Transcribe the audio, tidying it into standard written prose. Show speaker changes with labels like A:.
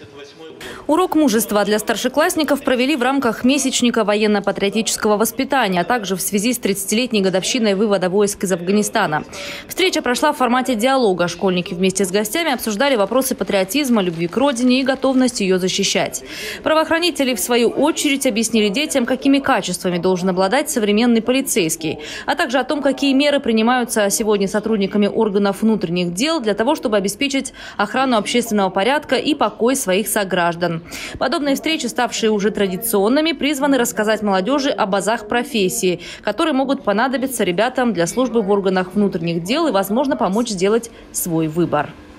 A: Урок мужества для старшеклассников провели в рамках месячника военно-патриотического воспитания, а также в связи с 30-летней годовщиной вывода войск из Афганистана. Встреча прошла в формате диалога. Школьники вместе с гостями обсуждали вопросы патриотизма, любви к родине и готовности ее защищать. Правоохранители, в свою очередь, объяснили детям, какими качествами должен обладать современный полицейский, а также о том, какие меры принимаются сегодня сотрудниками органов внутренних дел для того, чтобы обеспечить охрану общественного порядка и покой своих сограждан. Подобные встречи, ставшие уже традиционными, призваны рассказать молодежи об азах профессии, которые могут понадобиться ребятам для службы в органах внутренних дел и, возможно, помочь сделать свой выбор.